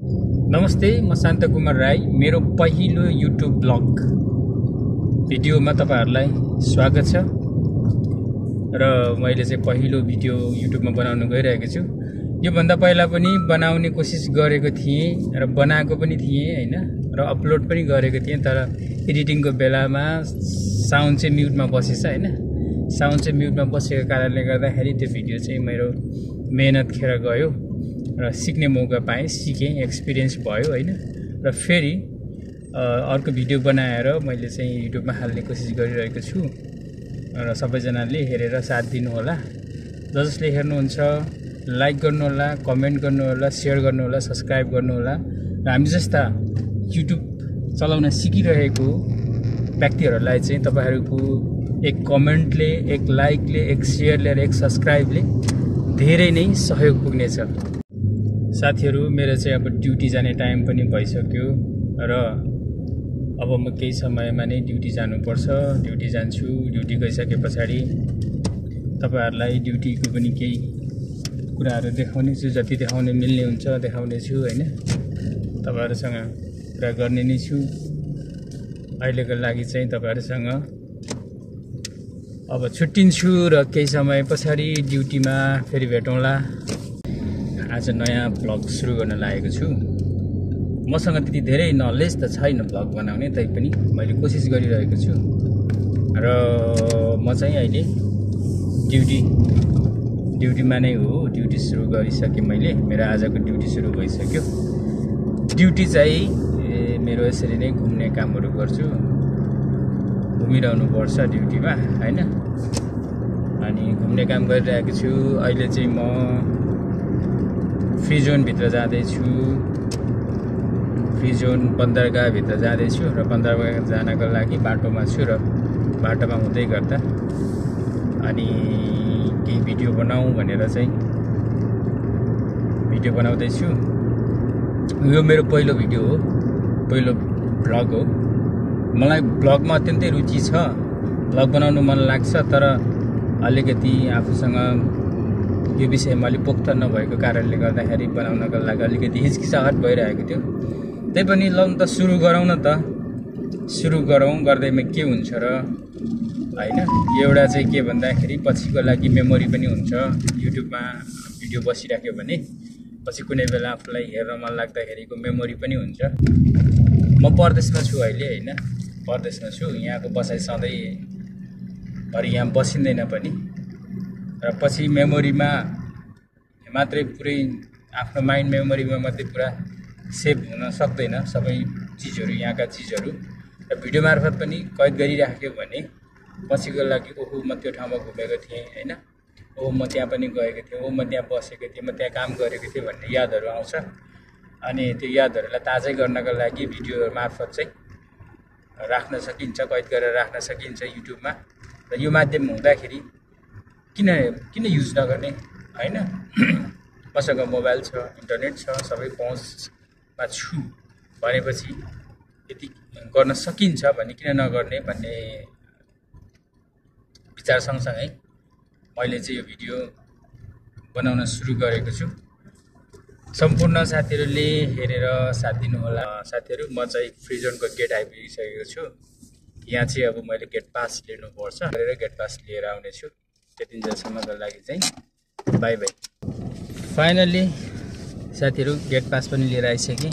नमस्ते, म शान्त कुमार राई। मेरो पहिलो युट्युब ब्लग भिडियोमा तपाईहरुलाई स्वागत छ र मैले चाहिँ पहिलो भिडियो युट्युबमा बनाउन गइरहेको छु। यो भन्दा पहिला पनि बनाउने कोसिस गरेको थिएँ र बनाएको पनि थिएँ हैन, र अपलोड पनि गरेको थिएँ, तर एडिटिङको बेलामा साउन्ड चाहिँ म्युटमा बसेछ हैन। साउन्ड चाहिँ म्युटमा बसेको कारणले गर्दाखेरि त्यो भिडियो चाहिँ मेरो मेहनत खेर गयो र सिक्ने मौका पाएँ, सिकेँ, एक्सपिरियन्स भयो हैन। र फेरि अर्को भिडियो बनाएर मैले चाहिँ युट्युबमा हाल्ने कोसिस गरिरहेको छु र सबैजनाले हेरेर साथ दिनु होला। जसले हेर्नुहुन्छ लाइक गर्नु होला, कमेन्ट गर्नु होला, शेयर गर्नु होला, सब्स्क्राइब गर्नु होला। र हामी जस्ता युट्युब चलाउन सिकिरहेको व्यक्तिहरूलाई चाहिँ तपाईहरुको एक कमेन्टले, एक लाइकले, एक शेयरले र एक सब्स्क्राइबले धेरै नै सहयोग पुग्नेछ। साथीहरु, मेरो चाहिँ अब ड्युटी जाने टाइम पनि भइसक्यो र अब म केही समयमा नै ड्युटी जानुपर्छ। ड्युटी जान्छु। ड्युटी गइसकेपछि तपाईहरुलाई ड्युटीको पनि केही कुराहरु देखाउने छु, जति देखाउन मिल्ने हुन्छ देखाउने छु हैन। तपाईहरुसँग कुरा गर्ने नै छु। अहिलेको लागि चाहिँ तपाईहरुसँग अब छुट्टिन्छु र केही समय पछाडि ड्युटीमा फेरि भेटौँला। आज नयाँ ब्लग सुरु गर्न लागेको छु। मसँग त्यति धेरै नलेज त छैन ब्लग बनाउने, तैपनि मैले कोसिस गरिरहेको छु र म चाहिँ अहिले ड्युटीमा नै हो। ड्युटी सुरु गरिसकेँ मैले। मेरो आजको ड्युटी सुरु भइसक्यो। ड्युटी चाहिँ मेरो यसरी नै घुम्ने कामहरु गर्छु। घुमिरहनु पर्छ ड्युटीमा हैन। अनि घुम्ने काम गरिरहेको छु। अहिले चाहिँ म फ्री जोन भित्र जाँदैछु। फ्री जोन बन्दरगाह भित्र जाँदैछु र बन्दरगाह जानको लागि बाटोमा छु र बाटोमा हुँदै गर्दा अनि केही भिडियो बनाऊ भनेर चाहिँ भिडियो बनाउँदैछु। यो मेरो पहिलो भिडियो हो, पहिलो ब्लग हो। मलाई ब्लगमा अत्यन्तै रुचि छ। ब्लग बनाउनु मन लाग्छ, तर अलिकति आफूसँग यो विषयमा अलि पोख्त नभएको कारणले गर्दाखेरि बनाउनको लागि अलिकति हिचकिचाहट भइरहेको थियो। तैपनि ल त सुरु गरौँ न त। सुरु गरौँ, गर्दैमा के हुन्छ र हैन। एउटा चाहिँ के भन्दाखेरि पछिको लागि मेमोरी पनि हुन्छ। युट्युबमा भिडियो बसिराख्यो भने पछि कुनै बेला आफूलाई हेर्न मन लाग्दाखेरिको मेमोरी पनि हुन्छ। म परदेशमा छु अहिले हैन। परदेशमा छु। यहाँको बसाइ सधैँ भरि यहाँ बसिँदैन पनि, र पछि मेमोरीमा मात्रै पुरै आफ्नो माइन्ड मेमोरीमा मात्रै पुरा सेभ हुन सक्दैन सबै चिजहरु, यहाँका चिजहरु। र भिडियो मार्फत पनि कैद गरिराख्यो भने पछिको लागि ओहो म त्यो ठाउँमा घुमेको थिएँ हैन, ओहो म त्यहाँ पनि गएको थिएँ, ओहो म त्यहाँ बसेको थिएँ, म त्यहाँ काम गरेको थिएँ भन्ने यादहरु आउँछ। अनि त्यो यादहरुलाई ताजै गर्नको लागि भिडियो मार्फत चाहिँ राख्न सकिन्छ, कैद गरेर राख्न सकिन्छ युट्युबमा। र यो माध्यम हुँदाखेरि किन युज नगर्ने हैन। मसँग मोबाइल छ, इन्टरनेट छ, सबै पहुँचमा छु भनेपछि यति गर्न सकिन्छ भने किन नगर्ने भन्ने विचार सँगसँगै मैले चाहिँ यो भिडियो बनाउन सुरु गरेको छु। सम्पूर्ण साथीहरुले हेरेर साथ दिनु होला। साथीहरु, म चाहिँ फ्री जोनको गेट आइपुगिसकेको छु। यहाँ चाहिँ अब मैले गेट पास लिनु पर्छ र गेट पास लिएर आउने छु। त्यतिन्जेलसम्मको लागि चाहिँ बाइ बाइ। फाइनली साथीहरु, गेट पास पनि लिएर आइसकेँ।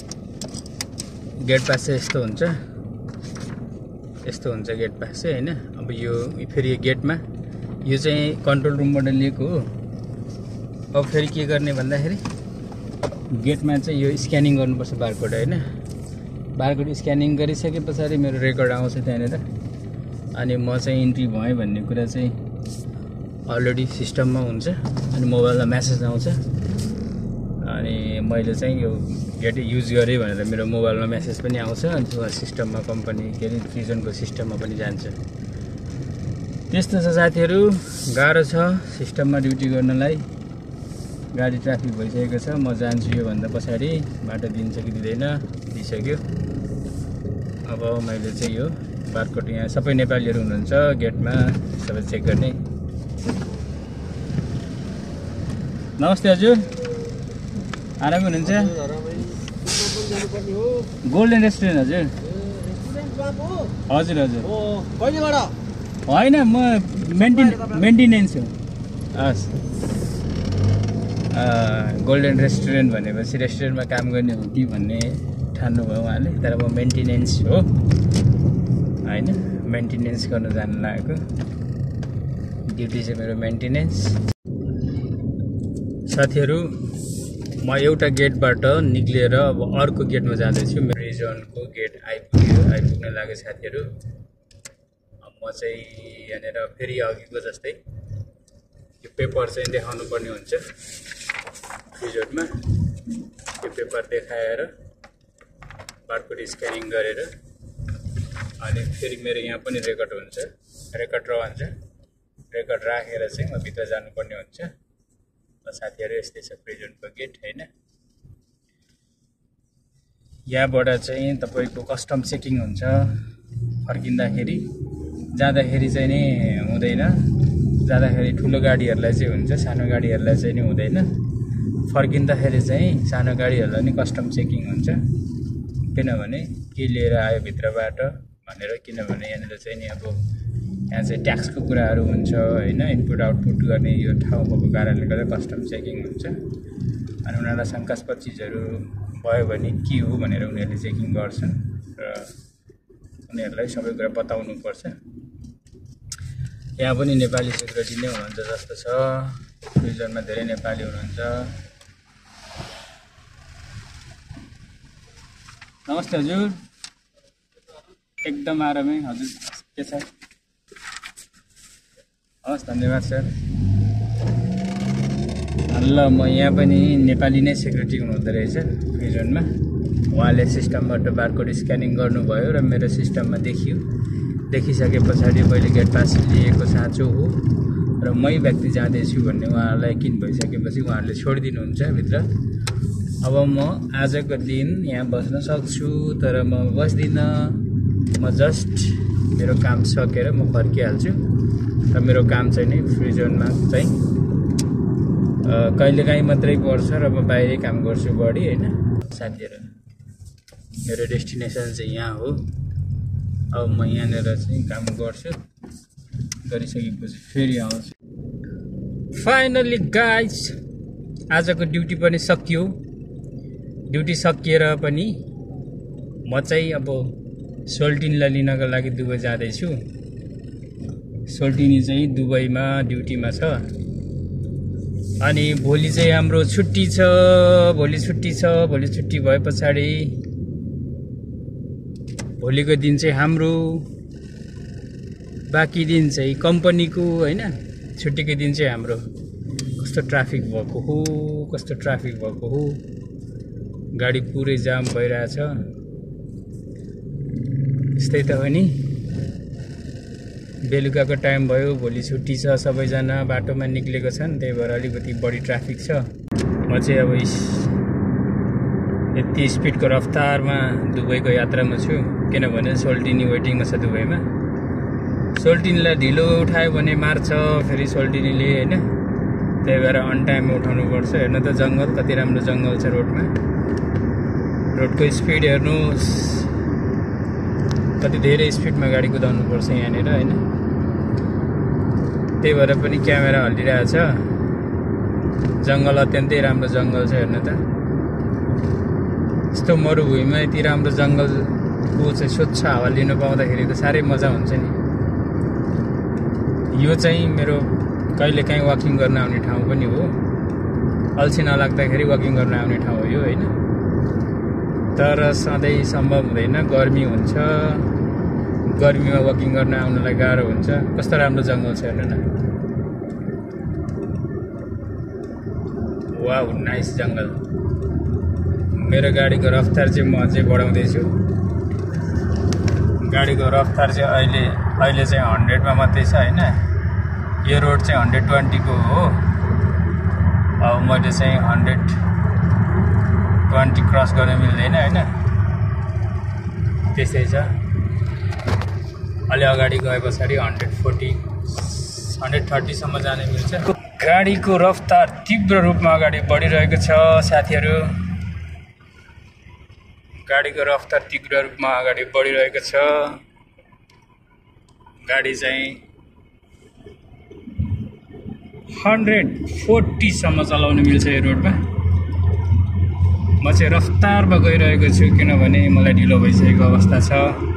गेट पास चाहिँ यस्तो हुन्छ, गेट पास चाहिँ हैन। अब यो फेरि गेटमा यो चाहिँ कन्ट्रोल रुमबाट लिएको हो। अब फेरि के गर्ने भन्दाखेरि गेटमा चाहिँ यो स्क्यानिङ गर्नुपर्छ बारकोड हैन। बारकोड स्क्यानिङ गरिसकेपछि मेरो रेकर्ड आउँछ त्यहाँनिर। अनि म चाहिँ इन्ट्री भएँ भन्ने कुरा चाहिँ अलरेडी सिस्टममा हुन्छ। अनि मोबाइलमा मेसेज आउँछ। अनि मैले चाहिँ यो गेट युज गरेँ भनेर मेरो मोबाइलमा मेसेज पनि आउँछ। अनि त्यो सिस्टममा कम्पनी के अरे फ्री जोनको सिस्टममा पनि जान्छ। त्यस्तो छ साथीहरु, गाह्रो छ सिस्टममा ड्युटी गर्नलाई। गाडी ट्राफिक भइसकेको छ। म जान्छु यो भन्दा पछाडि। बाटो दिन्छ कि दिँदैन, दिइसक्यो। अब मैले चाहिँ यो बारकोड, यहाँ सबै नेपालीहरु हुनुहुन्छ गेटमा, सबै चेक गर्ने। नमस्ते हजुर, आरामै हुनुहुन्छ? गोल्डन रेस्टुरेन्ट हजुर हजुर हजुर होइन म मेन्टेनेन्स हो हस् गोल्डन रेस्टुरेन्ट भनेपछि रेस्टुरेन्टमा काम गर्ने हो कि भन्ने ठान्नुभयो उहाँले तर म मेन्टेनेन्स हो होइन मेन्टेनेन्स गर्न जानु लागेको ड्युटी चाहिँ मेरो मेन्टेनेन्स साथीहरू म एउटा गेटबाट निक्लिएर अब अर्को गेटमा जाँदैछु मेरो रिजनको गेट आइपुग्न लाग्यो साथीहरू म चाहिँ यहाँनिर फेरि अघिको जस्तै यो पेपर चाहिँ देखाउनु पर्ने हुन्छ रिजोर्टमा यो पेपर देखाएर बारकोड स्क्यानिङ गरेर अनि फेरि मेरो यहाँ पनि रेकर्ड हुन्छ रेकर्ड राखेर चाहिँ म भित्र जानुपर्ने हुन्छ साथीहरू यस्तै छ प्रिजनको गेट होइन यहाँबाट चाहिँ तपाईँको कस्टम चेकिङ हुन्छ फर्किँदाखेरि जाँदाखेरि चाहिँ नि हुँदैन जाँदाखेरि ठुलो गाडीहरूलाई चाहिँ हुन्छ सानो गाडीहरूलाई चाहिँ नि हुँदैन फर्किँदाखेरि चाहिँ सानो गाडीहरूलाई नि कस्टम चेकिङ हुन्छ किनभने के लिएर आयो भित्रबाट भनेर किनभने यहाँनिर चाहिँ नि अब यहाँ चाहिँ ट्याक्सको कुराहरू हुन्छ होइन इनपुट आउटपुट गर्ने यो ठाउँ भएको कारणले गर्दा कस्टम चेकिङ हुन्छ अनि उनीहरूलाई शङ्कास्पद चिजहरू भयो भने के हो भनेर उनीहरूले चेकिङ गर्छन् र उनीहरूलाई सबै कुरा बताउनुपर्छ यहाँ पनि नेपाली सेक्युरिटी नै हुनुहुन्छ जस्तो छ रिजनमा धेरै नेपाली हुनुहुन्छ नमस्ते हजुर एकदम आरामै हजुर के छ हस् धन्यवाद सर ल म यहाँ पनि नेपाली नै सेक्युरिटी हुनुहुँदो रहेछ रिजनमा उहाँले सिस्टमबाट बारकोड स्क्यानिङ गर्नुभयो र मेरो सिस्टममा देखिसके पछाडि मैले गेट पास लिएको साँचो हो र मै व्यक्ति जाँदैछु भन्ने उहाँहरूलाई किन भइसकेपछि उहाँहरूले छोडिदिनुहुन्छ भित्र अब म आजको दिन यहाँ बस्न सक्छु तर म बस्दिनँ म जस्ट मेरो काम सकेर म फर्किहाल्छु र मेरो काम चाहिँ नि फ्री जोनमा चाहिँ कहिलेकाहीँ मात्रै पर्छ र म बाहिरै काम गर्छु बढी होइन साथीहरू मेरो डेस्टिनेसन चाहिँ यहाँ हो अब म यहाँनिर चाहिँ काम गर्छु गरिसकेपछि फेरि आउँछु फाइनली गाइज आजको ड्युटी पनि सकियो ड्युटी सकिएर पनि म चाहिँ अब सोल्टिनीलाई लिनको लागि दुबई जाँदैछु सोल्टिनी चाहिँ दुबईमा ड्युटीमा छ अनि भोलि चाहिँ हाम्रो छुट्टी छ भोलि छुट्टी भए पछाडि भोलिको दिन चाहिँ हाम्रो बाँकी दिन चाहिँ कम्पनीको होइन छुट्टीको दिन चाहिँ हाम्रो कस्तो ट्राफिक भएको हो गाडी पुरै जाम भइरहेछ यस्तै त हो नि बेलुकाको टाइम भयो भोलि छुट्टी छ सबैजना बाटोमा निक्लेको छन् त्यही भएर अलिकति बढी ट्राफिक छ म चाहिँ अब यति स्पिडको रफ्तारमा दुबईको यात्रामा छु किनभने सोल्टिनी वेटिङमा छ दुबईमा सोल्टिनीलाई ढिलो उठायो भने मार्छ फेरि सोल्टिनीले होइन त्यही भएर अन टाइममा उठाउनुपर्छ हेर्नु त जङ्गल कति राम्रो जङ्गल छ रोडमा रोडको स्पिड हेर्नुहोस् कति धेरै स्पिडमा गाडी कुदाउनुपर्छ यहाँनिर होइन त्यही भएर पनि क्यामेरा हल्लिरहेछ जङ्गल अत्यन्तै राम्रो जङ्गल छ हेर्नु त यस्तो मरुभूमिमा यति राम्रो जङ्गलको चाहिँ स्वच्छ हावा लिनु पाउँदाखेरि त साह्रै मजा हुन्छ नि यो चाहिँ मेरो कहिलेकाहीँ वाकिङ गर्न आउने ठाउँ पनि हो अल्छी नलाग्दाखेरि वाकिङ गर्न आउने ठाउँ हो यो होइन तर सधैँ सम्भव हुँदैन गर्मी हुन्छ गर्मीमा वाकिङ गर्न आउनलाई गाह्रो हुन्छ कस्तो राम्रो जङ्गल छ हेर्नु न वाउ नाइस जङ्गल मेरो गाडीको रफ्तार चाहिँ म अझै बढाउँदैछु गाडीको रफ्तार चाहिँ अहिले चाहिँ 100मा मात्रै छ होइन यो रोड चाहिँ 120 को हो अब मैले चाहिँ 120 क्रस गर्न मिल्दैन होइन त्यस्तै छ अलि अगाडि गए पछाडि 130 सम्म जान मिल्छ गाडीको रफ्तार तीव्र रूपमा अगाडि बढिरहेको छ साथीहरू गाडीको रफ्तार तीव्र रूपमा अगाडि बढिरहेको छ। गाडी चाहिँ 140 सम्म चलाउन मिल्छ यो रोडमा। म चाहिँ रफ्तारमा गइरहेको छु किनभने मलाई ढिलो भइसकेको अवस्था छ।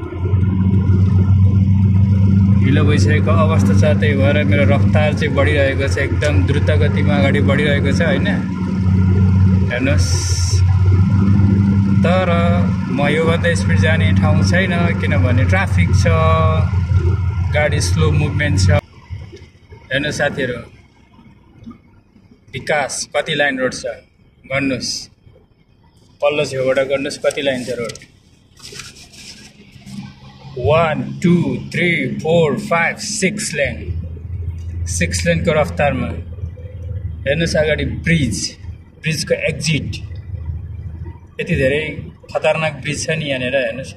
ढिलो भइसकेको अवस्था छ, त्यही भएर मेरो रफ्तार चाहिँ बढिरहेको छ, एकदम द्रुत गतिमा अगाडि बढिरहेको छ हैन, हेर्नुहोस्। तर म योभन्दा स्पिड जाने ठाउँ छैन किनभने ट्राफिक छ, गाडी स्लो मुभमेन्ट छ। हेर्नुहोस् साथीहरू, विकास कति लाइन रोड छ गर्नुहोस्, पल्लो छेउबाट गर्नुहोस् कति लाइन छ रोड। 1 2 3 4 5 6 लेन, 6 लेनको रफ्तारमा। हेर्नुहोस् अगाडि ब्रिजको एक्जिट यति धेरै खतरनाक ब्रिज छ नि यहाँनिर, हेर्नुहोस्।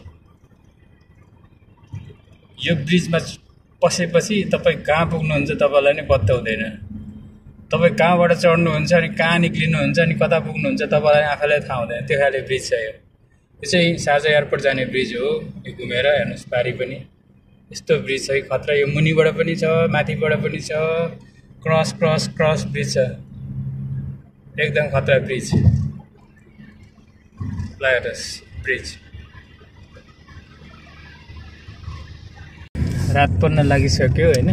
यो ब्रिजमा पसेपछि तपाईँ कहाँ पुग्नुहुन्छ तपाईँलाई नै पत्ता हुँदैन। तपाईँ कहाँबाट चढ्नुहुन्छ अनि कहाँ निक्लिनुहुन्छ अनि कता पुग्नुहुन्छ तपाईँलाई आफैलाई थाहा हुँदैन, त्यो खाले ब्रिज छ यो। यो चाहिँ साझा एयरपोर्ट जाने ब्रिज हो। यो घुमेर हेर्नुहोस् पारि पनि यस्तो ब्रिज छ, खतरा। यो मुनिबाट पनि छ, माथिबाट पनि छ, क्रस ब्रिज छ, एकदम खतरा ब्रिज। ल हेर्नुहोस् ब्रिज। रात पर्न लागिसक्यो हैन।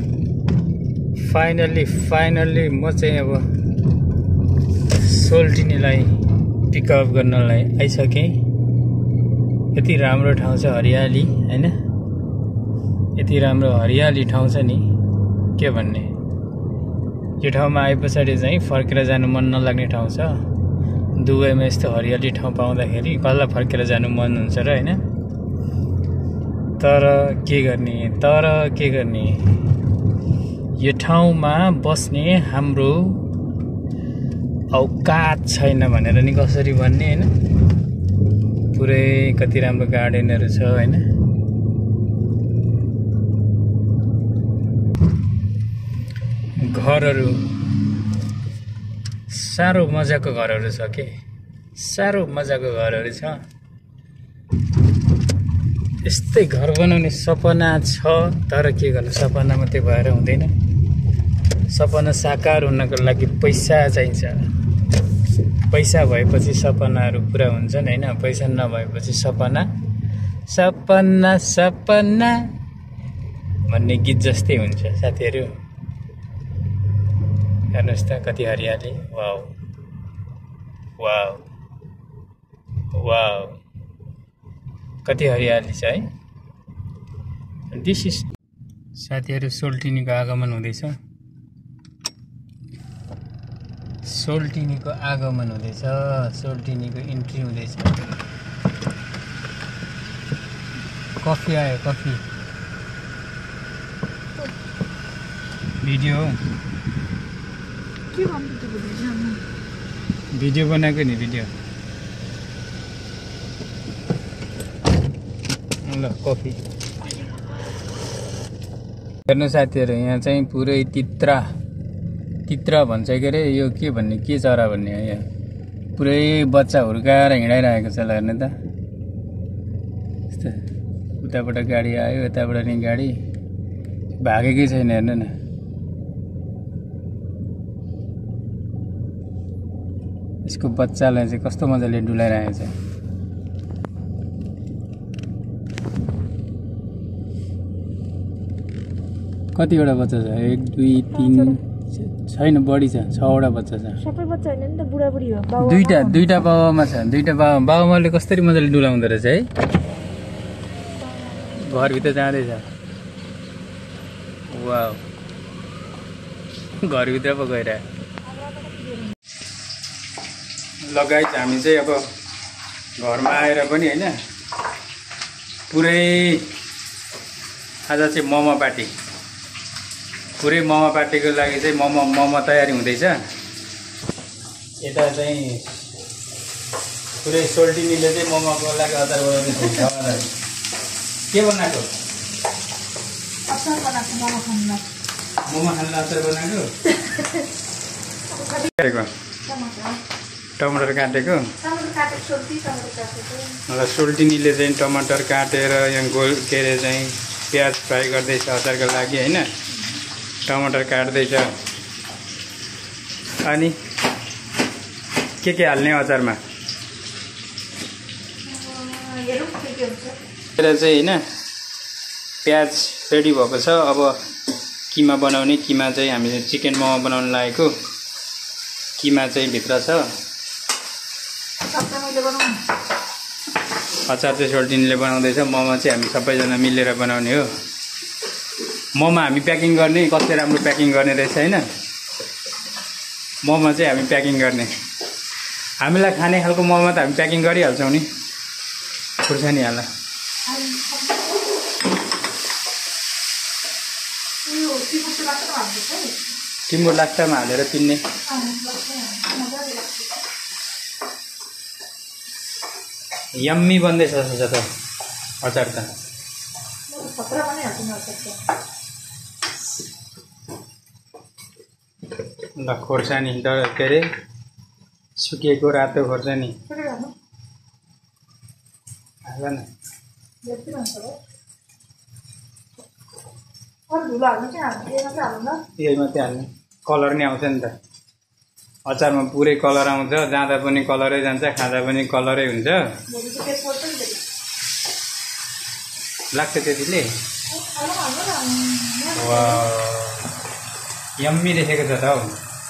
फाइनल्ली म चाहिँ अब सोल्टिनीलाई पिकअप गर्नलाई आइसकेँ। यति राम्रो ठाउँ छ, हरियाली हैन, यति राम्रो हरियाली ठाउँ छ नि के भन्ने। यो ठाउँमा आए पछाडि चाहिँ फर्केर जानु मन नलाग्ने ठाउँ छ। दुबईमा यस्तो हरियाली ठाउँ पाउँदाखेरि कसलाई फर्केर जानु मन हुन्छ र हैन। तर के गर्ने, यो ठाउँमा बस्ने हाम्रो औकात छैन भनेर नि कसरी भन्ने हैन। पुरै कति राम्रो गार्डनहरू छ हैन। घरहरू साह्रो मजाको घरहरू छ के, साह्रो मजाको घरहरू छ। यस्तै घर बनाउने सपना छ, तर के गर्नु, सपना मात्रै भएर हुँदैन। सपना साकार हुनको लागि पैसा चाहिन्छ। पैसा भएपछि सपनाहरू पुरा हुन्छन् हैन। पैसा नभएपछि सपना भन्ने गीत जस्तै हुन्छ साथीहरू। हेर्नुहोस् त कति हरियाली, वाउ कति हरियाली छ है। दिस इज साथीहरू, सोल्टिनीको आगमन हुँदैछ। सोल्टिनीको इन्ट्री हुँदैछ। कफी आयो, कफी। भिडियो बनाएको नि, भिडियो। ल कफी हेर्नु साथीहरू, यहाँ चाहिँ पुरै तित्रा भन्छ के अरे, यो के भन्ने, के चरा भन्ने हो। यहाँ पुरै बच्चा हुर्काएर हिँडाइरहेको छ। ल हेर्नु त, उताबाट गाडी आयो, यताबाट नि गाडी, भागेकै छैन। हेर्नु न, यसको बच्चालाई चाहिँ कस्तो मजाले डुलाइरहेको छ। कतिवटा बच्चा छ? 1 2 3 छैन, बढी छ, 6वटा बच्चा छ। सबै बच्चा हैन नि त, बुढाबुढी हो। दुईटा बाबामा छ। दुईटा बाबामाले कसरी मजाले डुलाउँदो रहेछ है। घरभित्र जाँदैछ, वाउ, घरभित्र पो गइरह्यो। लगायत हामी चाहिँ अब घरमा आएर पनि हैन, पुरै आज चाहिँ मोमो पार्टी, पुरै मोमो पार्टीको लागि चाहिँ मोमो तयारी हुँदैछ। यता चाहिँ पुरै सोल्टिनीले चाहिँ मोमोको लागि अचार बनाउँदैछ। के बनाएको? अचार बनाएको, मोमो खान अचार बनाएको। टमाटर काटेको। र सोल्टिनीले चाहिँ टमाटर काटेर यहाँ गोल के अरे चाहिँ प्याज फ्राई गर्दैछ अचारको लागि होइन। टमाटर काट्दैछ। अनि के हाल्ने अचारमा चाहिँ होइन। प्याज रेडी भएको छ। अब किमा बनाउने। किमा चाहिँ हामीले चिकन मोमो बनाउन लागेको। किमा चाहिँ भित्र छ। अचार चाहिँ सोल्टिनीले बनाउँदैछ। मोमो चाहिँ हामी सबैजना मिलेर बनाउने हो। मोमो हामी प्याकिङ गर्ने। कति राम्रो प्याकिङ गर्ने रहेछ होइन। मोमो चाहिँ हामी प्याकिङ गर्ने। हामीलाई खाने खालको मोमो त हामी प्याकिङ गरिहाल्छौँ नि। खुर्सानी हाल। टिम्बु लाक्टामा हालेर पिन्ने। यम्मी बन्दैछ त अचार त। ल खोर्सानी के अरे सुकेको रातो खोर्सानी हाल न। यही मात्रै हाल्ने। कलर नै आउँछ नि त अचारमा। पुरै कलर आउँछ। जाँदा पनि कलरै जान्छ, खाँदा पनि कलरै हुन्छ। लाग्छ त्यतिले। यम्मी देखेको छ त हौ।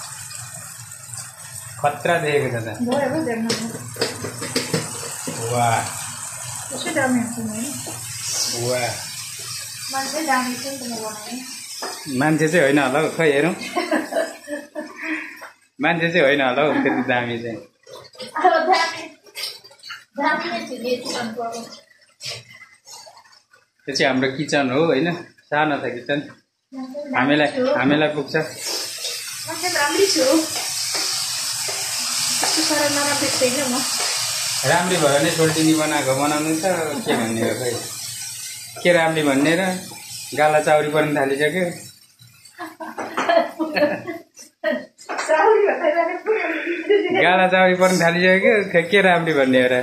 खतरा देखेको छ त। वाह वाह। मान्छे चाहिँ होइन होला हौ। खै हेरौँ। मान्छे चाहिँ होइन होला हौ त्यति दामी चाहिँ। त्यो चाहिँ हाम्रो किचन हो होइन। सानो छ किचन। हामीलाई पुग्छ। राम्री भयो भने सोल्टिनी बनाएको बनाउनु छ। के भन्ने हो खै। के राम्री भन्ने र गाला चाउरी पर्न थालिसक्यो। गाला चाउरी पर्न थालिसक्यो। के राम्री भन्ने हो र।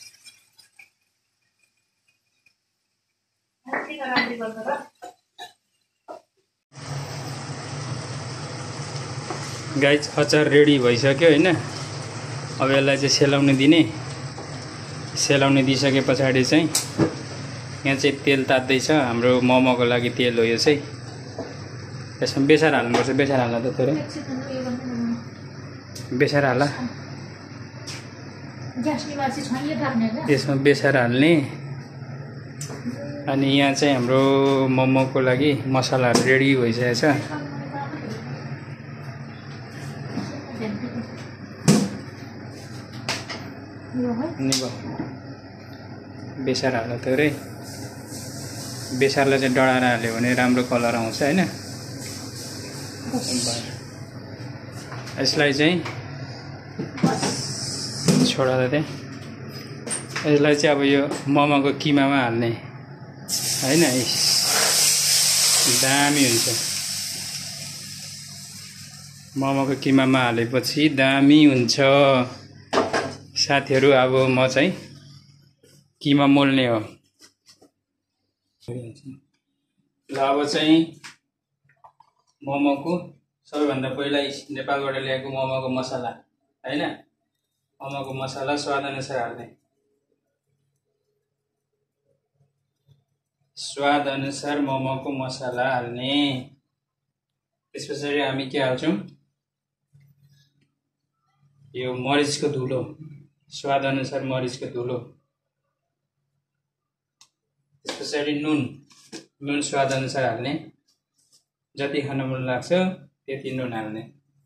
गाइस अचार रेडी भइसक्यो होइन। अब यसलाई चाहिँ सेलाउन दिने। सेलाउन दिइसके पछाडि चाहिँ यहाँ चाहिँ तेल तात्दैछ। हाम्रो मोमोको लागि तेल हो यो चाहिँ। यसमा बेसार हाल्नुपर्छ। बेसार हाल्न त थोरै। बेसार हाल। यसमा बेसार हाल्ने। अनि यहाँ चाहिँ हाम्रो मोमोको लागि मसलाहरू रेडी भइसकेको छ। बेसार हाल्दा थोरै। बेसारलाई चाहिँ डढाएर हाल्यो भने राम्रो कलर आउँछ होइन। यसलाई चाहिँ छोडाएर चाहिँ यसलाई चाहिँ अब यो मोमोको किमामा हाल्ने होइन। दामी हुन्छ। मोमोको किमामा हालेपछि दामी हुन्छ साथीहरू। अब म चाहिँ किमा मोल्ने हो। ल अब चाहिँ मोमोको सबैभन्दा पहिला नेपालबाट ल्याएको मोमोको मसला होइन। मोमोको मसला स्वादअनुसार हाल्ने। स्वादअनुसार मोमोको मसला हाल्ने। त्यस पछाडि हामी के हाल्छौँ। यो मरिचको धुलो। स्वादअनुसार मरिचको धुलो। त्यस पछाडि नुन स्वादअनुसार हाल्ने। जति खान मन लाग्छ त्यति नुन हाल्ने।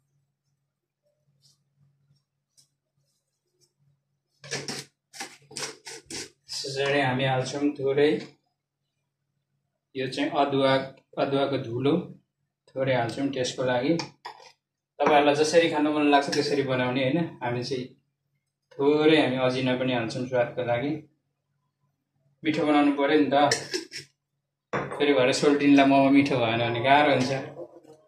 त्यसरी हामी हाल्छौँ थोरै यो चाहिँ अदुवाको धुलो थोरै हाल्छौँ टेस्टको लागि। तपाईहरुलाई जसरी खान मन लाग्छ त्यसरी बनाउने हैन। हामी चाहिँ थोरै हामी अजिना पनि हाल्छौँ स्वादको लागि। मिठो बनाउनु पर्यो नि त। फेरि भरे सोल्टिनीलाई मोमो मिठो भएन भने गाह्रो हुन्छ।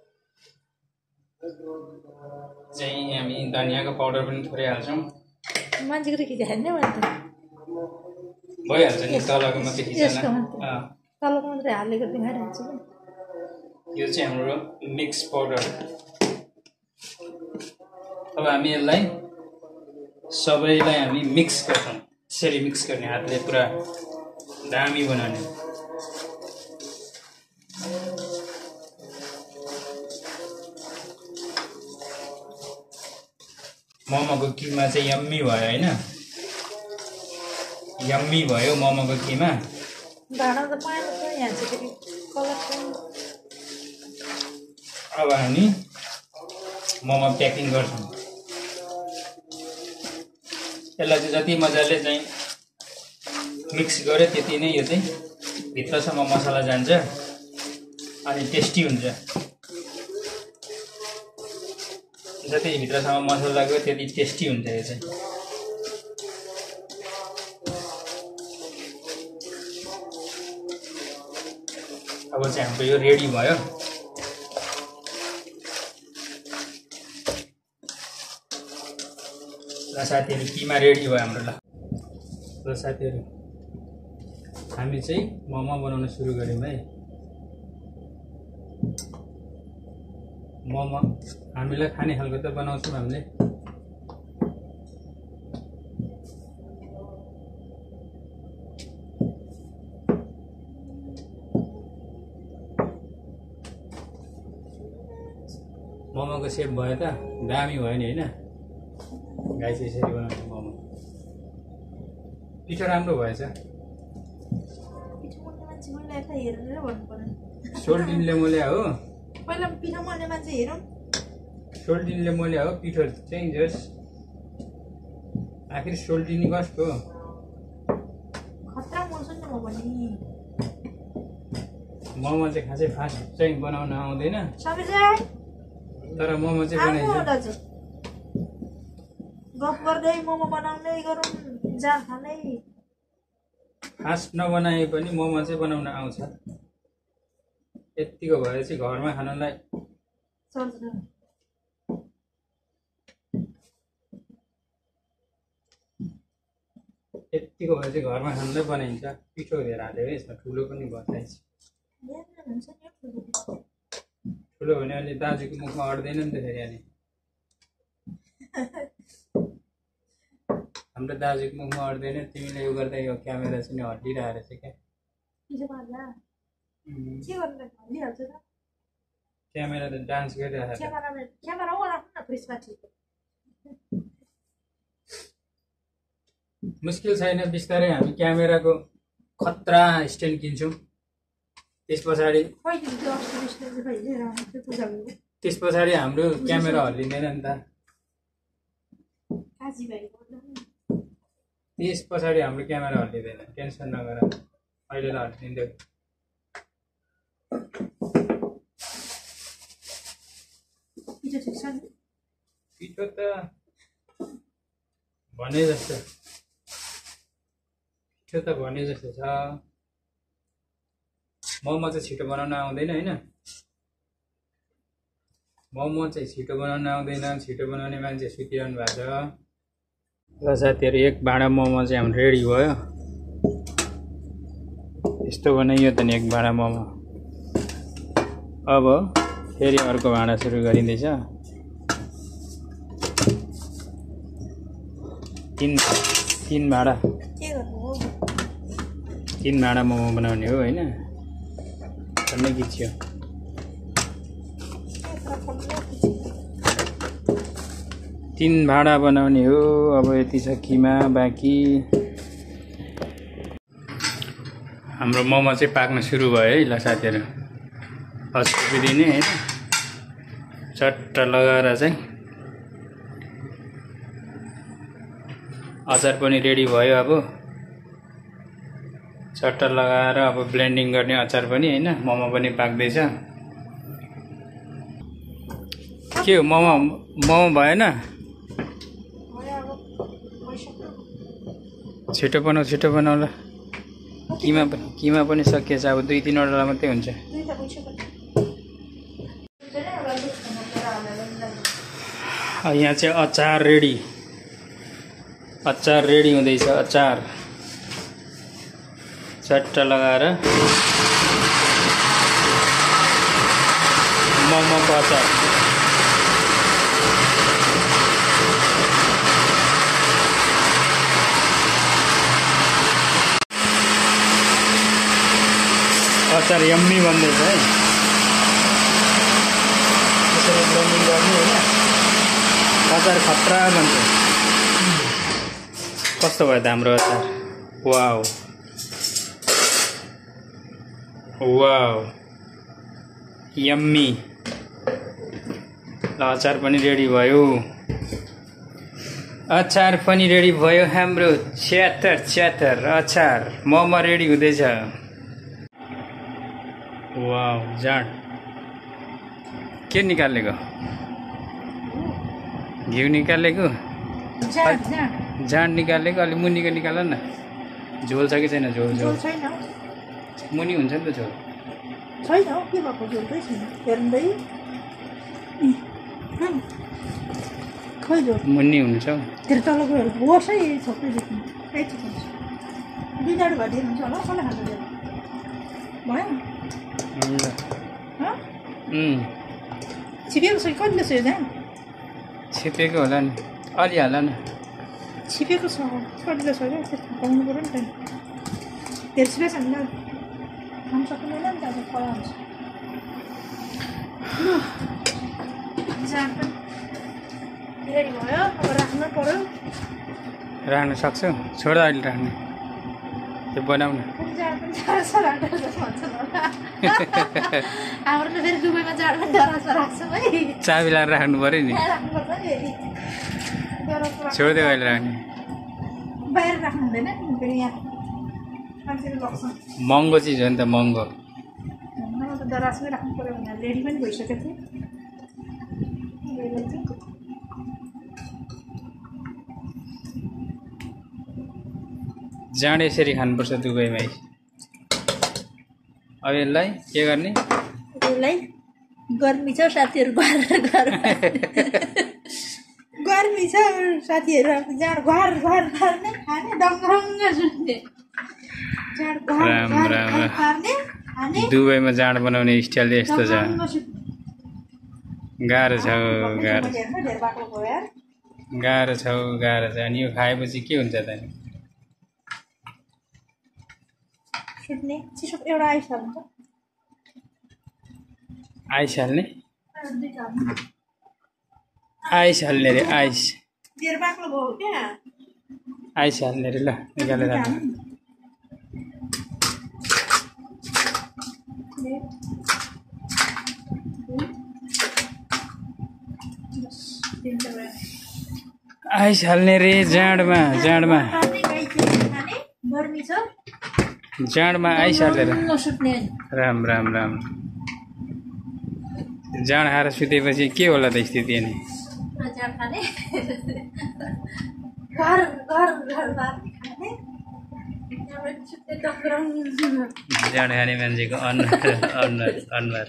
चाहिँ हामी धनियाको पाउडर पनि थोरै हाल्छौँ। मान्छेको त खिचाइहाल्ने भने त भइहाल्छ नि तलको मात्रै यसको खिच्दैन मात्रै तलको मात्रै हालेको देखाइरहेको छु यो चाहिँ हाम्रो मिक्स पाउडर अब हामी यसलाई सबैलाई हामी मिक्स गर्छौँ यसरी मिक्स गर्ने हातले पुरा दामी बनाउने मोमोको किमा चाहिँ यम्मी भयो होइन यम्मी भयो मोमोको किमा भाँडा त पाएन छ यहाँ चाहिँ फेरि कलर चाहिँ अब हामी मोमो प्याकिङ गर्छौँ यसलाई चाहिँ जति मजाले चाहिँ मिक्स गऱ्यो त्यति नै यो चाहिँ भित्रसम्म मसला जान्छ अनि टेस्टी हुन्छ जति भित्रसम्म मसला गयो त्यति टेस्टी हुन्छ यो चाहिँ अब चाहिँ हाम्रो यो रेडी भयो ल साथीहरू किमा रेडी भयो हाम्रो ल साथीहरू हामी चाहिँ मोमो बनाउन सुरु गऱ्यौँ है मोमो हामीलाई खाने खालको त बनाउँछौँ हामीले मोमोको सेप भयो त दामी भयो नि होइन गाई चाहिँ यसरी बनाउँछ मोमो पिठो राम्रो भएछ सोल्टिनले मोल्या हो पहिला पिठो मोल्ने मान्छे हेरौँ सोल्टिनले मोल्या हो पिठो चाहिँ जस आखिर सोल्टिनी कसको खतरा मोल्छु नि म पनि मोमो चाहिँ खासै फास्ट चाहिँ बनाउन आउँदैन तर मोमो चाहिँ बनाइन्छ गफ गर्दै मोमो बनाउँदै गरौँ जहाँ खाँदै फास्ट नबनाए पनि मोमो चाहिँ बनाउन आउँछ यतिको भए चाहिँ घरमा खानलाई चल्छ यतिको भए चाहिँ घरमा खानलाई बनाइन्छ पिठो धेर हालेर यसमा ठुलो पनि बताइन्छ ठुलो भने अहिले दाजुको मुखमा अट्दैन नि त फेरि अनि हाम्रो दाजुको मुखमा अट्दैन तिमीले यो गर्दा यो क्यामेरा चाहिँ हल्लिरहेको रहेछ क्या क्यामेरा त डान्स गरिरहेको मुस्किल छैन बिस्तारै हामी क्यामेराको खतरा स्ट्यान्ड किन्छौँ त्यस पछाडि हाम्रो क्यामेरा हल्लिँदैन नि त त्यस पछाडि हाम्रो क्यामेरा हल्लिँदैन टेन्सन नगर अहिलेलाई हल्लिँदैन पिठो त भने जस्तो छ मोमो चाहिँ छिटो बनाउन आउँदैन होइन मोमो चाहिँ छिटो बनाउन आउँदैन छिटो बनाउने मान्छे सुतिरहनु भएको छ ल साथीहरू एक भाँडा मोमो चाहिँ हाम्रो रेडी भयो यस्तो बनाइयो त नि एक भाँडा मोमो अब फेरि अर्को भाँडा सुरु गरिँदैछ तीन भाँडा मोमो बनाउने हो होइन भन्ने खिच्यो तीन भाँडा बनाउने हो अब यति छ किमा बाँकी हाम्रो मोमो चाहिँ पाक्न सुरु भयो है ल साथीहरू हस्पिदिने होइन चट्ट लगाएर चाहिँ अचार पनि रेडी भयो अब चट्ट लगाएर अब ब्लेन्डिङ गर्ने अचार पनि होइन मोमो पनि पाक्दैछ के हो मोमो भएन छिटो बनाऊ ल किमा पनि सकिएछ अब 2-3वटा मात्रै हुन्छ यहाँ चाहिँ अचार रेडी अचार रेडी हुँदैछ। अचार चट्टा लगाएर मोमोको अचार। अचार यम्मी बन्दैछ है। त्यसरी ब्लेन्डिङ गर्ने होइन, अचार खतरा बन्छ। कस्तो भयो त हाम्रो अचार? Wow wow yummy. ल अचार पनि रेडी भयो। अचार पनि रेडी भयो हाम्रो। च्यातर अचार मोमो रेडी हुँदैछ। वाउ जाँड के निकालेको? घिउ निकालेको? जाँड निकालेको? अलि मुनिको निकाल न। झोल छ कि छैन? झोल छैन, मुनि हुन्छ नि त झोल। छैन के भएको? झोलकै छैन। हेर्दै खै झोल मुनि हुन्छ हौ। तेरो तल गएर होस् है। छोप्दै देख्नु दुई जाड भइदिएर हुन्छ होला। कसलाई खानु भयो? छिपेको छ कि कतिले छ? यहाँ छिपेको होला नि, अलि हाल न। छिपेको छ कतिले छ? पाउनु पऱ्यो नि त। तेरो छिपेको छ नि ल, खानु सक्दैन नि त। अब कला हुन्छ। जाँड पनि रेडी भयो। अब राख्नु पऱ्यो। राख्न सक्छौ? छोड अहिले राख्ने। त्यो बनाउन। हाम्रो त फेरि दुबईमा जाडमा डरासमा राख्छौँ है। चाबी लगाएर राख्नु पऱ्यो नि। राख्नुपर्छ नि फेरि। छोडिदियो अहिले राख्ने। बाहिर राख्नु हुँदैन नि फेरि। यहाँ मान्छेले लग्छ। महँगो चिज हो नि त, महँगो। त दराजमै राख्नु पऱ्यो भने रेडी पनि भइसकेको थियो। जाँड यसरी खानुपर्छ दुबईमा। अब यसलाई के गर्ने? यसलाई गर्मी छ साथीहरू, गर्मी छ साथीहरू। जाँड घर पार्ने खाने डङ्गरङ्ग सुन्ने। जाँड पार्ने खाने। दुबईमा जाँड बनाउने स्टाइल यस्तो छ। गाह्रो छ गाह्रो छ। अनि यो खाएपछि के हुन्छ त? छुट्ने चिसो एउटा आइस हाल्नु। आइस हाल्ने? आइस हाल्ने रे, आइस। तेरो बाक्लो भयो क्या? आइस हाल्ने रे। ल निकालेर आइस हाल्ने रे जाँडमा। गर्मी छ जाँडमा आइस हालेर। राम जाँड खाएर सुतेपछि के होला त स्थिति? अनि जाँड खाने मान्छेको अनुहार।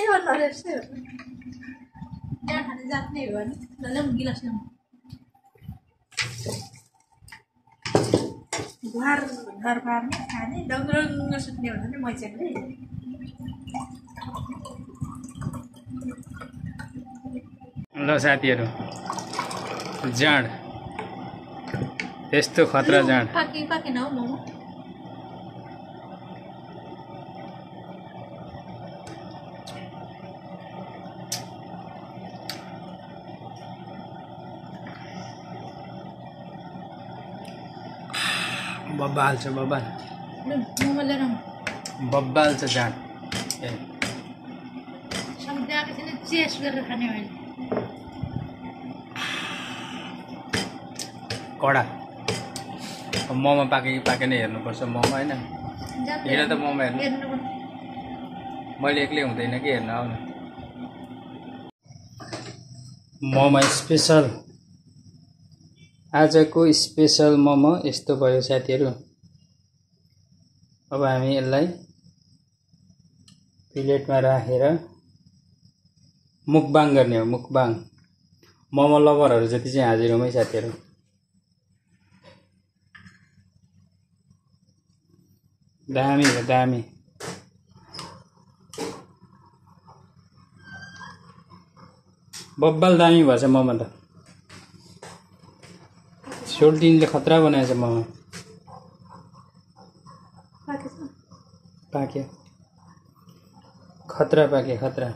घर पार्ने खाने डङ्गरङ्ग सुत्ने हुन्छ नि मैचाले। ल साथीहरू, जाँड त्यस्तो खतरा जाँड। पाकेन हौ मोमो। बब्बाल छ बब्बाल छ जाँड। चेस गरेर खाने होइन। कडा मोमो पाके कि पाकेन हेर्नुपर्छ। मोमो होइन हेर त मोमो हेर्नु। मैले एक्लै हुँदैन कि हेर्न। आउनु मोमो स्पेसल। आजको स्पेसल मोमो यस्तो भयो साथीहरू। अब हामी यसलाई प्लेटमा राखेर मुकबाङ गर्ने हो। मुकबाङ मोमो लभरहरू जति चाहिँ हाजिर हौँ है साथीहरू। दामी हो दामी। बब्बाल दामी भएछ मोमो त। सोल्टिनले खतरा बनाएछ मोमो। पाक्यो खतरा पाक्यो खतरा।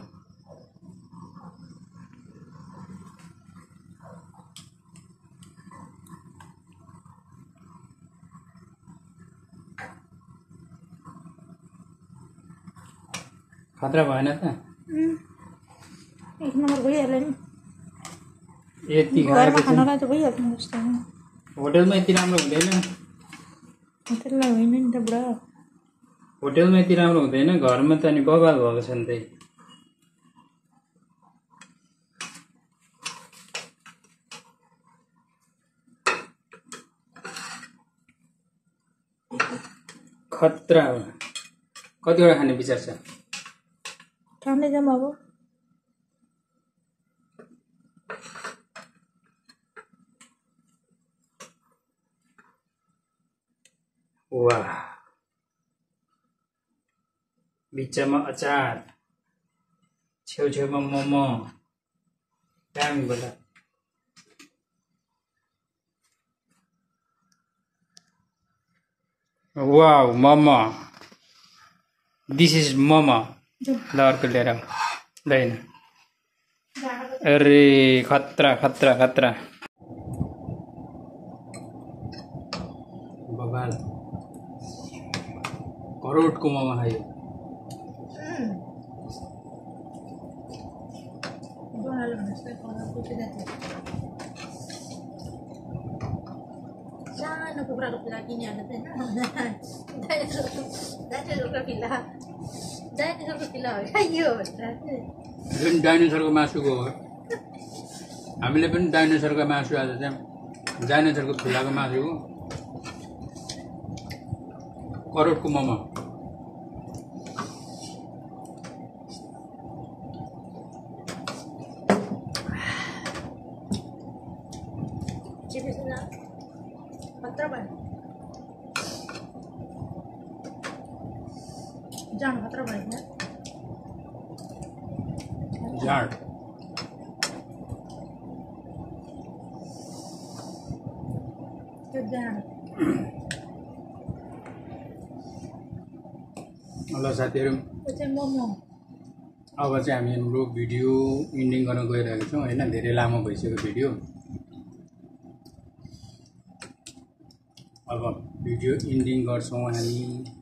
खतरा भएन त? एक नम्बर भइहाल्यो नि। यति घरमा खानलाई त भइहाल्छ जस्तो। होटलमा यति राम्रो हुँदैन। होटललाई होइन नि त बुढा। होटलमा यति राम्रो हुँदैन, घरमा त अनि बबाल भएको छ नि त्यही। खतरा हो। कतिवटा खाने विचार छ? खाँदै जाऊँ अब। वाह, बिचमा अचार, छेउछेउमा मोमो, दामी बोला। वाह मोमो, दिस इज मोमो। ल अर्को लिएर आऊ। ल हेर्नु। अरे खतरा खतरा खतरा। बबाल करोडको मोमो खायो। सानो कुखुराको पिला किनिहाल्नु चाहिँ डाइनोसरको पिला हो यो जुन डाइनोसरको मासुको हो। हामीले पनि डाइनोसरको मासु आज चाहिँ डाइनोसरको फिलाको मासु हो। करोडको मोमो। जान खतरा भयो झाड ल साथीहरू, मोमो अब चाहिँ हामी हाम्रो भिडियो इन्डिङ गर्न गइरहेको छौँ होइन। धेरै लामो भइसक्यो भिडियो। अब भिडियो इन्डिङ गर्छौँ हामी।